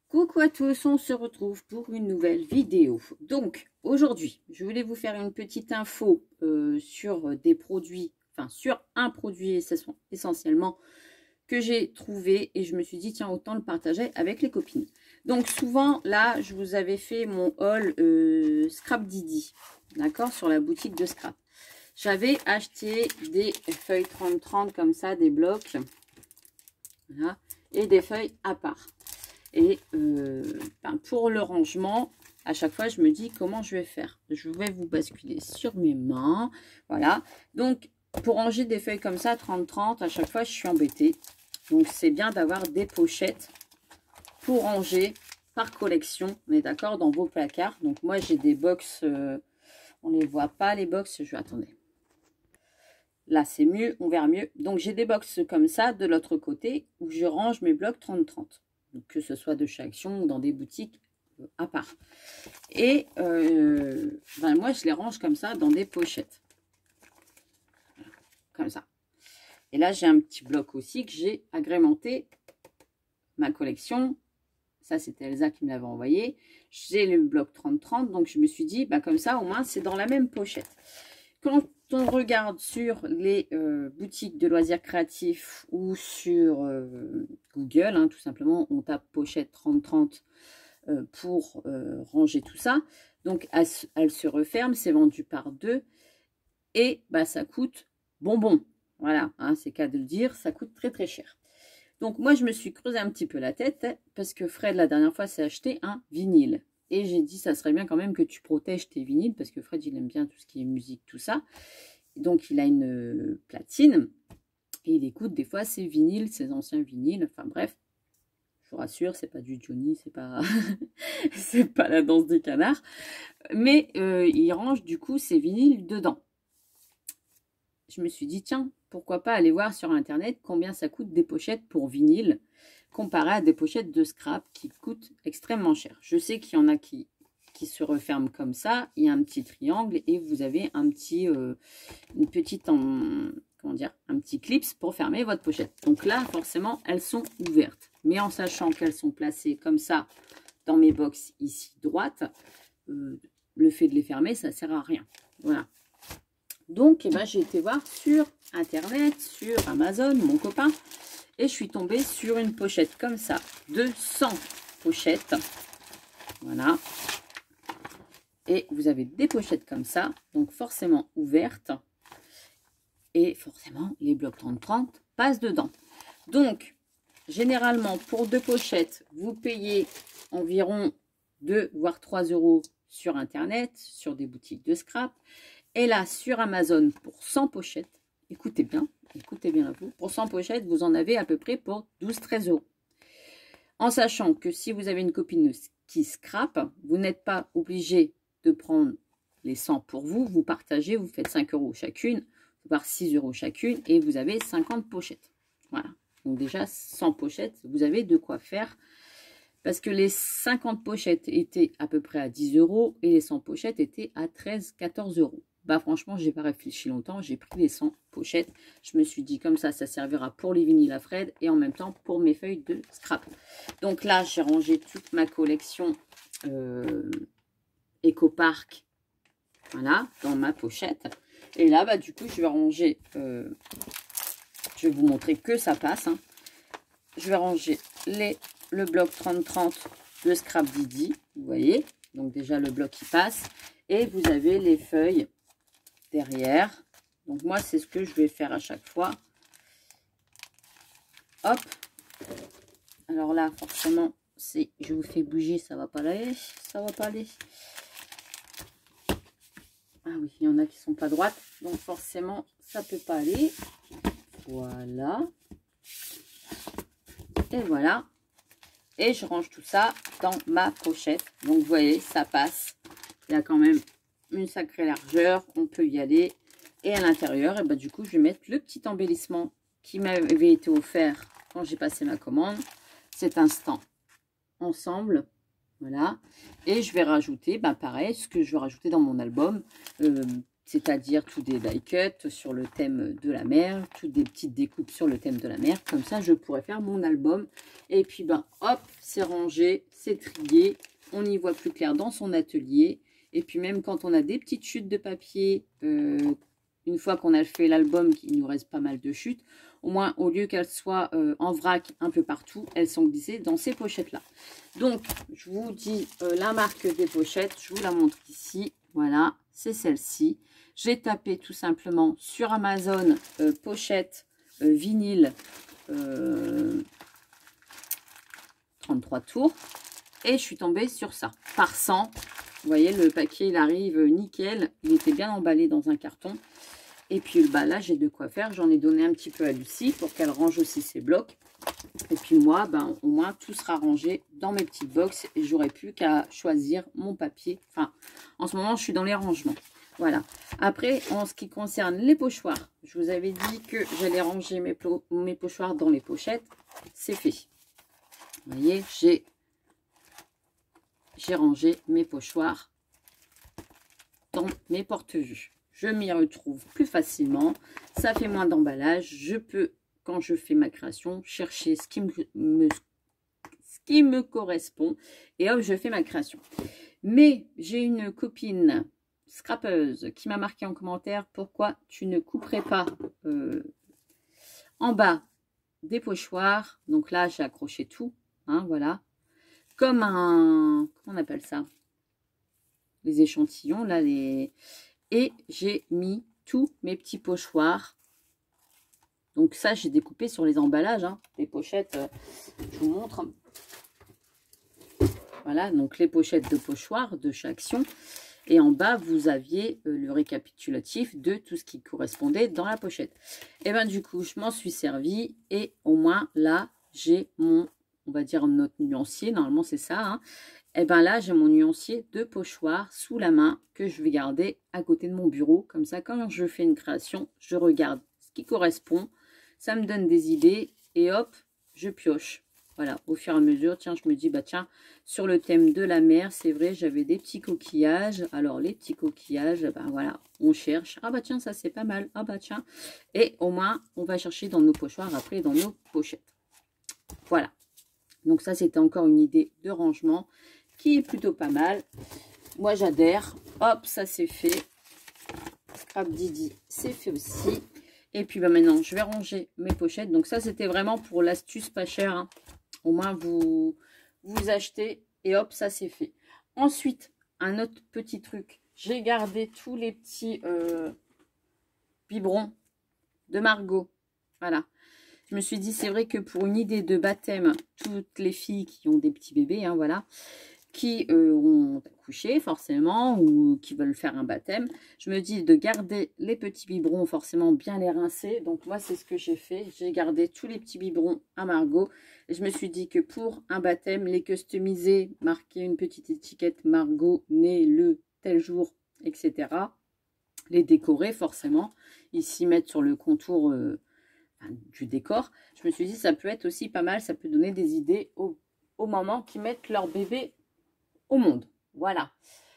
Coucou à tous, on se retrouve pour une nouvelle vidéo. Donc aujourd'hui, je voulais vous faire une petite info sur des produits, enfin sur un produit essentiellement que j'ai trouvé et je me suis dit tiens autant le partager avec les copines. Donc souvent là, je vous avais fait mon haul Scrap Didi, d'accord, sur la boutique de Scrap. J'avais acheté des feuilles 30-30 comme ça, des blocs, voilà, et des feuilles à part. Et pour le rangement, à chaque fois, je me dis comment je vais faire. Je vais vous basculer sur mes mains. Voilà. Donc, pour ranger des feuilles comme ça, 30-30, à chaque fois, je suis embêtée. Donc, c'est bien d'avoir des pochettes pour ranger par collection. On est d'accord, dans vos placards. Donc, moi, j'ai des box. On ne les voit pas, les box. Attendez. Là, c'est mieux. On verra mieux. Donc, j'ai des box comme ça de l'autre côté où je range mes blocs 30-30. Que ce soit de chez Action ou dans des boutiques à part. Et moi, je les range comme ça dans des pochettes. Comme ça. Et là, j'ai un petit bloc aussi que j'ai agrémenté ma collection. Ça, c'était Elsa qui me l'avait envoyé. J'ai le bloc 30-30. Donc, je me suis dit, comme ça, au moins, c'est dans la même pochette. Quand on regarde sur les boutiques de loisirs créatifs ou sur Google, hein, tout simplement, on tape pochette 30-30 pour ranger tout ça. Donc, elle se referme, c'est vendu par deux et ça coûte bonbon. Voilà, hein, c'est qu'à de le dire, ça coûte très très cher. Donc, moi, je me suis creusé un petit peu la tête parce que Fred, la dernière fois, s'est acheté un vinyle. Et j'ai dit, ça serait bien quand même que tu protèges tes vinyles, parce que Fred, il aime bien tout ce qui est musique, tout ça. Donc, il a une platine, et il écoute des fois ses vinyles, ses anciens vinyles, enfin bref. Je vous rassure, c'est pas du Johnny, c'est pas, c'est pas la danse des canards. Mais il range du coup ses vinyles dedans. Je me suis dit, tiens, pourquoi pas aller voir sur Internet combien ça coûte des pochettes pour vinyle, comparé à des pochettes de scrap qui coûtent extrêmement cher. Je sais qu'il y en a qui se referment comme ça. Il y a un petit triangle et vous avez un petit, une petite, comment dire, un petit clips pour fermer votre pochette. Donc là, forcément, elles sont ouvertes. Mais en sachant qu'elles sont placées comme ça dans mes box ici droite, le fait de les fermer, ça ne sert à rien. Voilà. Donc, j'ai été voir sur Internet, sur Amazon, mon copain, et je suis tombée sur une pochette comme ça, de 100 pochettes. Voilà. Et vous avez des pochettes comme ça, donc forcément ouvertes. Et forcément, les blocs 30-30 passent dedans. Donc, généralement, pour deux pochettes, vous payez environ 2 voire 3 € sur Internet, sur des boutiques de scrap. Et là, sur Amazon, pour 100 pochettes, écoutez bien à vous, pour 100 pochettes, vous en avez à peu près pour 12-13 €. En sachant que si vous avez une copine qui scrape, vous n'êtes pas obligé de prendre les 100 pour vous, vous partagez, vous faites 5 € chacune, voire 6 € chacune, et vous avez 50 pochettes. Voilà, donc déjà 100 pochettes, vous avez de quoi faire, parce que les 50 pochettes étaient à peu près à 10 € et les 100 pochettes étaient à 13-14 €. Franchement, j'ai pas réfléchi longtemps, j'ai pris les 100 pochettes. Je me suis dit comme ça servira pour les vinyles à Fred et en même temps pour mes feuilles de scrap. Donc là, j'ai rangé toute ma collection Ecopark, voilà, dans ma pochette. Et là, du coup, je vais ranger, je vais vous montrer que ça passe, hein. Je vais ranger le bloc 30-30 de Scrap Didi, vous voyez. Donc déjà, le bloc qui passe. Et vous avez les feuilles derrière. Donc moi, c'est ce que je vais faire à chaque fois. Hop. Alors là, forcément, je vous fais bouger, ça va pas aller. Ça va pas aller. Ah oui, il y en a qui sont pas droites. Donc forcément, ça peut pas aller. Voilà. Et voilà. Et je range tout ça dans ma pochette. Donc, vous voyez, ça passe. Il y a quand même une sacrée largeur. On peut y aller. Et à l'intérieur, et du coup, je vais mettre le petit embellissement qui m'avait été offert quand j'ai passé ma commande. Cet instant ensemble. Voilà. Et je vais rajouter, pareil, ce que je vais rajouter dans mon album. c'est-à-dire tous des die cuts sur le thème de la mer, toutes des petites découpes sur le thème de la mer. Comme ça, je pourrais faire mon album. Et puis, ben, hop, c'est rangé, c'est trié. On y voit plus clair dans son atelier. Et puis, même quand on a des petites chutes de papier, une fois qu'on a fait l'album, il nous reste pas mal de chutes. Au moins, au lieu qu'elles soient en vrac un peu partout, elles sont glissées dans ces pochettes-là. Donc, je vous dis la marque des pochettes. Je vous la montre ici. Voilà, c'est celle-ci. J'ai tapé tout simplement sur Amazon pochette vinyle 33 tours. Et je suis tombée sur ça. Par 100. Vous voyez, le papier, il arrive nickel. Il était bien emballé dans un carton. Et puis bah, là, j'ai de quoi faire. J'en ai donné un petit peu à Lucie pour qu'elle range aussi ses blocs. Et puis moi, ben, au moins, tout sera rangé dans mes petites box. Et j'aurai plus qu'à choisir mon papier. Enfin, en ce moment, je suis dans les rangements. Voilà. Après, en ce qui concerne les pochoirs, je vous avais dit que j'allais ranger mes pochoirs dans les pochettes. C'est fait. Vous voyez, j'ai rangé mes pochoirs dans mes porte-vues. Je m'y retrouve plus facilement. Ça fait moins d'emballage. Je peux, quand je fais ma création, chercher ce qui me correspond. Et hop, je fais ma création. Mais j'ai une copine scrapeuse qui m'a marqué en commentaire pourquoi tu ne couperais pas en bas des pochoirs. Donc là, j'ai accroché tout. Hein, voilà. Comme un... Comment on appelle ça? Les échantillons, là, les... Et j'ai mis tous mes petits pochoirs. Donc ça, j'ai découpé sur les emballages. Hein. Les pochettes, je vous montre. Voilà, donc les pochettes de pochoirs de chaque action. Et en bas, vous aviez le récapitulatif de tout ce qui correspondait dans la pochette. Et bien du coup, je m'en suis servi. Et au moins, là, j'ai mon, on va dire, notre nuancier. Normalement, c'est ça. Hein. Et bien là, j'ai mon nuancier de pochoir sous la main que je vais garder à côté de mon bureau. Comme ça, quand je fais une création, je regarde ce qui correspond. Ça me donne des idées et hop, je pioche. Voilà, au fur et à mesure, tiens, je me dis, bah tiens, sur le thème de la mer, c'est vrai, j'avais des petits coquillages. Alors, les petits coquillages, ben voilà, on cherche. Ah bah tiens, ça c'est pas mal. Ah bah tiens. Et au moins, on va chercher dans nos pochoirs, après dans nos pochettes. Voilà. Donc ça, c'était encore une idée de rangement qui est plutôt pas mal. Moi, j'adhère. Hop, ça c'est fait. Scrap Didi, c'est fait aussi. Et puis bah, maintenant, je vais ranger mes pochettes. Donc ça, c'était vraiment pour l'astuce pas chère. Hein. Au moins, vous achetez et hop, ça c'est fait. Ensuite, un autre petit truc. J'ai gardé tous les petits biberons de Margot. Voilà. Je me suis dit, c'est vrai que pour une idée de baptême, toutes les filles qui ont des petits bébés, hein, voilà, qui ont accouché forcément ou qui veulent faire un baptême, je me dis de garder les petits biberons, forcément bien les rincer. Donc moi, c'est ce que j'ai fait. J'ai gardé tous les petits biberons à Margot. Et je me suis dit que pour un baptême, les customiser, marquer une petite étiquette Margot, né le tel jour, etc. Les décorer forcément. Ici, mettre sur le contour du décor. Je me suis dit, ça peut être aussi pas mal. Ça peut donner des idées aux mamans qui mettent leur bébé au monde. Voilà.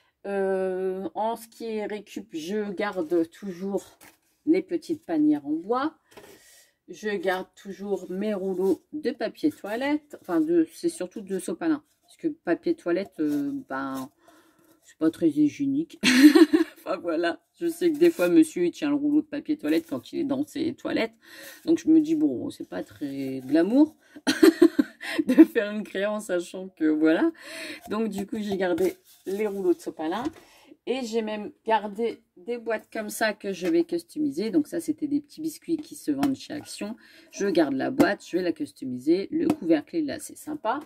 En ce qui est récup, je garde toujours les petites panières en bois. Je garde toujours mes rouleaux de papier toilette. Enfin, c'est surtout de sopalin. Parce que papier toilette, ben, c'est pas très hygiénique. Enfin, voilà. Je sais que des fois, monsieur, il tient le rouleau de papier toilette quand il est dans ses toilettes. Donc, je me dis, bon, c'est pas très glamour de faire une créance, sachant que, voilà. Donc, du coup, j'ai gardé les rouleaux de sopalin. Et j'ai même gardé des boîtes comme ça que je vais customiser. Donc ça, c'était des petits biscuits qui se vendent chez Action. Je garde la boîte, je vais la customiser. Le couvercle, là, c'est sympa.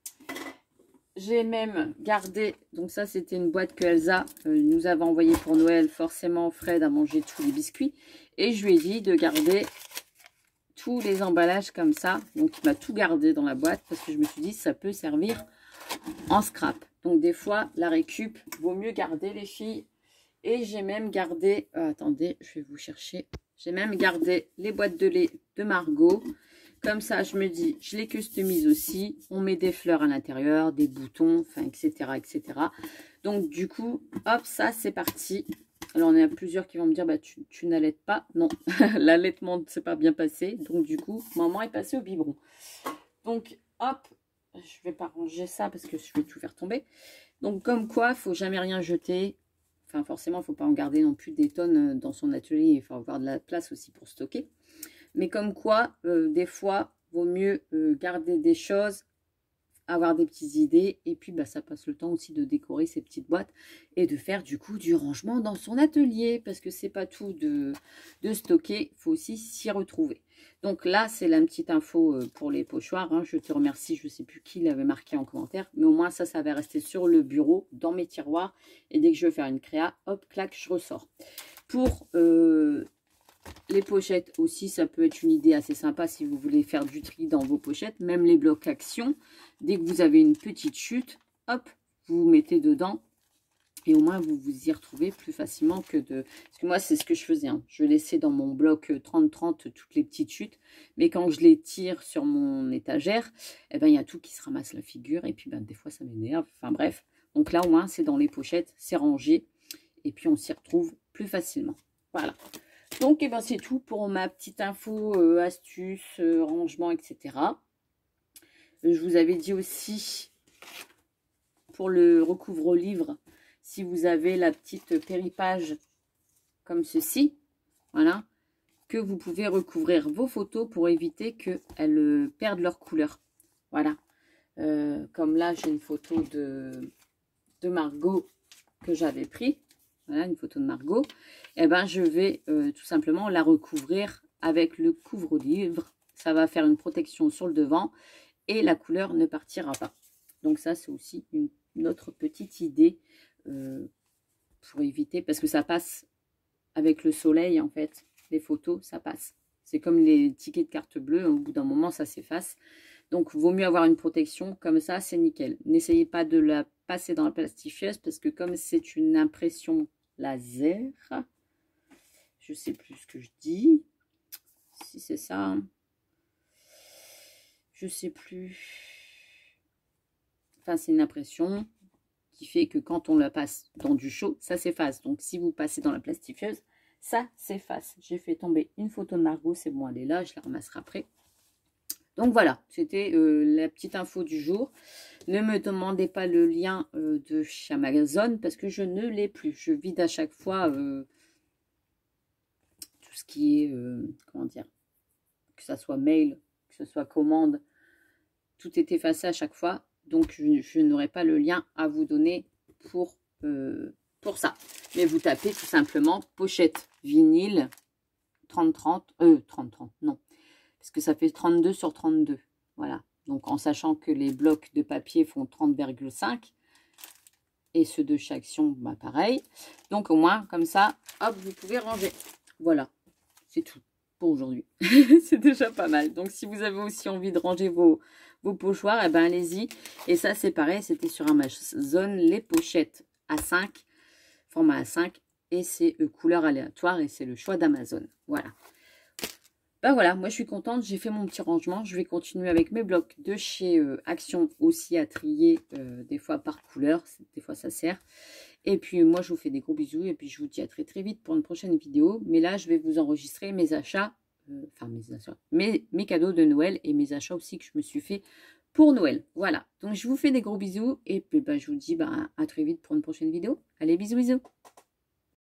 J'ai même gardé, donc ça, c'était une boîte que Elsa nous avait envoyée pour Noël. Forcément, Fred a mangé tous les biscuits. Et je lui ai dit de garder tous les emballages comme ça. Donc, il m'a tout gardé dans la boîte parce que je me suis dit, ça peut servir en scrap. Donc, des fois, la récup, vaut mieux garder les filles. Et j'ai même gardé, attendez, je vais vous chercher. J'ai même gardé les boîtes de lait de Margot. Comme ça, je me dis, je les customise aussi. On met des fleurs à l'intérieur, des boutons, enfin, etc., etc. Donc, du coup, hop, ça, c'est parti. Alors, on a plusieurs qui vont me dire, bah, tu n'allaites pas. Non, l'allaitement ne s'est pas bien passé. Donc, du coup, maman est passée au biberon. Donc, hop, je vais pas ranger ça parce que je vais tout faire tomber. Donc, comme quoi, il ne faut jamais rien jeter. Enfin, forcément, il ne faut pas en garder non plus des tonnes dans son atelier. Il faut avoir de la place aussi pour stocker. Mais comme quoi, des fois, vaut mieux garder des choses, avoir des petites idées, et puis bah, ça passe le temps aussi de décorer ces petites boîtes et de faire du coup du rangement dans son atelier, parce que c'est pas tout de stocker, il faut aussi s'y retrouver. Donc là, c'est la petite info pour les pochoirs, hein. Je te remercie, je sais plus qui l'avait marqué en commentaire, mais au moins ça va rester sur le bureau, dans mes tiroirs, et dès que je veux faire une créa, hop, clac, je ressors. Pour les pochettes aussi, ça peut être une idée assez sympa si vous voulez faire du tri dans vos pochettes. Même les blocs action, dès que vous avez une petite chute, hop, vous vous mettez dedans. Et au moins, vous vous y retrouvez plus facilement que de... Parce que moi, c'est ce que je faisais. Hein. Je laissais dans mon bloc 30-30 toutes les petites chutes. Mais quand je les tire sur mon étagère, eh ben, il y a tout qui se ramasse la figure. Et puis, ben, des fois, ça m'énerve. Enfin, bref. Donc là, au moins, c'est dans les pochettes. C'est rangé. Et puis, on s'y retrouve plus facilement. Voilà. Donc, eh ben, c'est tout pour ma petite info, astuce, rangement, etc. Je vous avais dit aussi, pour le recouvre-livre, si vous avez la petite péripage comme ceci, voilà, que vous pouvez recouvrir vos photos pour éviter qu'elles perdent leur couleur. Voilà. Comme là, j'ai une photo de Margot que j'avais pris. Voilà, une photo de Margot. Et ben, je vais tout simplement la recouvrir avec le couvre-livre. Ça va faire une protection sur le devant et la couleur ne partira pas. Donc ça, c'est aussi une autre petite idée pour éviter, parce que ça passe avec le soleil, en fait. Les photos, ça passe. C'est comme les tickets de carte bleue, au bout d'un moment, ça s'efface. Donc, vaut mieux avoir une protection, comme ça, c'est nickel. N'essayez pas de la passer dans la plastifieuse, parce que comme c'est une impression laser, je sais plus ce que je dis, si c'est ça, je sais plus. Enfin, c'est une impression qui fait que quand on la passe dans du chaud, ça s'efface. Donc, si vous passez dans la plastifieuse, ça s'efface. J'ai fait tomber une photo de Margot, c'est bon, elle est là, je la ramasserai après. Donc voilà, c'était la petite info du jour. Ne me demandez pas le lien de chez Amazon parce que je ne l'ai plus. Je vide à chaque fois tout ce qui est, comment dire, que ça soit mail, que ce soit commande, tout est effacé à chaque fois. Donc je n'aurai pas le lien à vous donner pour ça. Mais vous tapez tout simplement pochette vinyle 30-30, 30-30, non. Parce que ça fait 32 sur 32. Voilà. Donc, en sachant que les blocs de papier font 30,5. Et ceux de chez Action, bah, pareil. Donc, au moins, comme ça, hop, vous pouvez ranger. Voilà. C'est tout pour aujourd'hui. C'est déjà pas mal. Donc, si vous avez aussi envie de ranger vos pochoirs, eh ben, allez-y. Et ça, c'est pareil. C'était sur Amazon. Les pochettes A5, format A5. Et c'est couleur aléatoire. Et c'est le choix d'Amazon. Voilà. Ben voilà, moi je suis contente, j'ai fait mon petit rangement. Je vais continuer avec mes blocs de chez Action aussi à trier des fois par couleur. Des fois ça sert. Et puis moi je vous fais des gros bisous et puis je vous dis à très très vite pour une prochaine vidéo. Mais là je vais vous enregistrer mes achats, mes cadeaux de Noël et mes achats aussi que je me suis fait pour Noël. Voilà, donc je vous fais des gros bisous et puis ben, je vous dis à très vite pour une prochaine vidéo. Allez, bisous bisous.